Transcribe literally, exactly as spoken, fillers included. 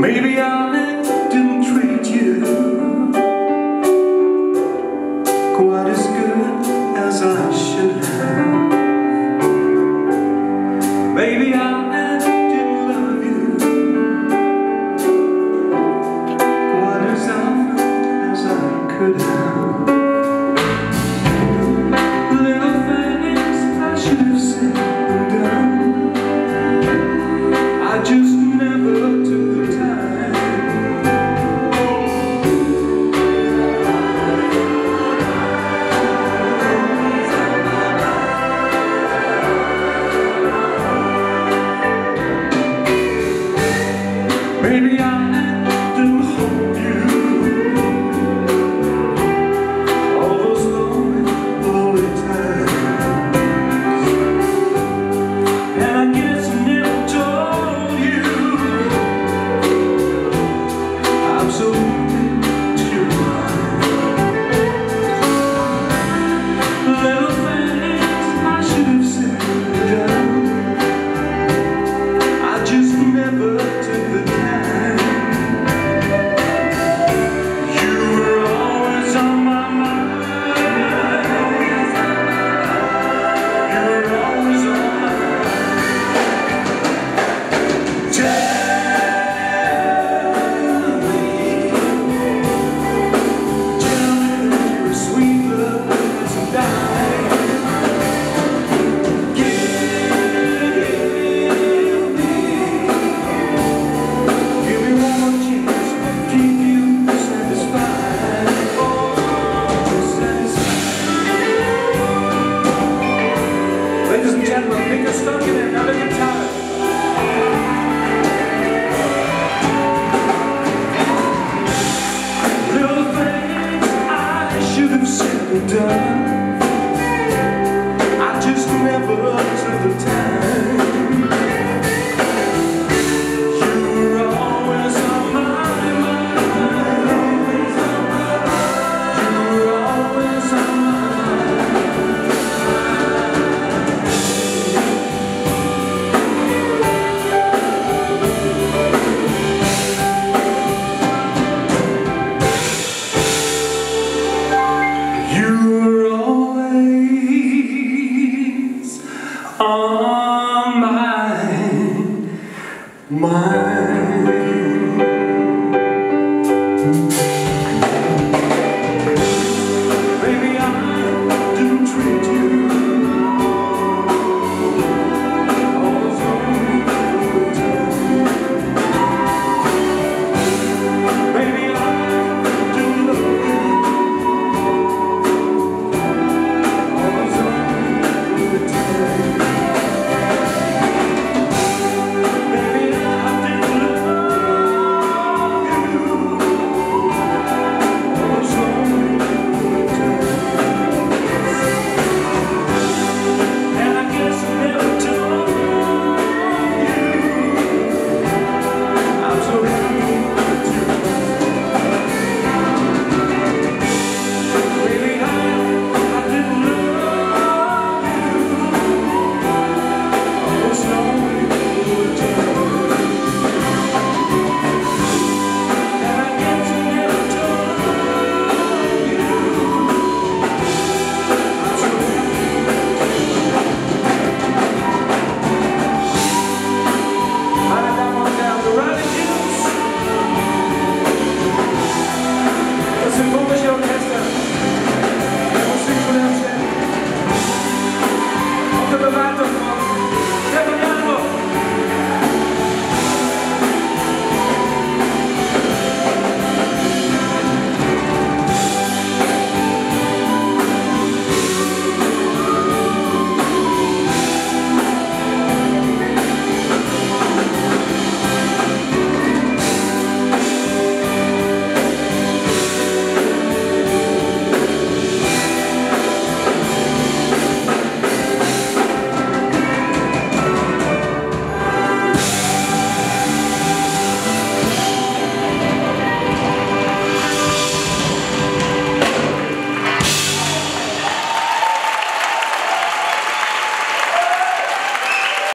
Maybe I didn't treat you quite as good as I should have. Maybe I didn't love you quite as often as I could have. Little things I should have said and done, I just never took the time. Maybe I didn't hold you all those lonely, lonely times, and I guess I never told you I'm so into your eyes. Little things I should have said and done, I just never took the time. Ladies and gentlemen, pick a stuck in it, another guitar. Little things I should have said and done, I just never took the time. You were always on my mind. You were always on my mind. On my mind. Maybe I didn't treat you all the time. Maybe I didn't love you all the time. Unter Bewertung von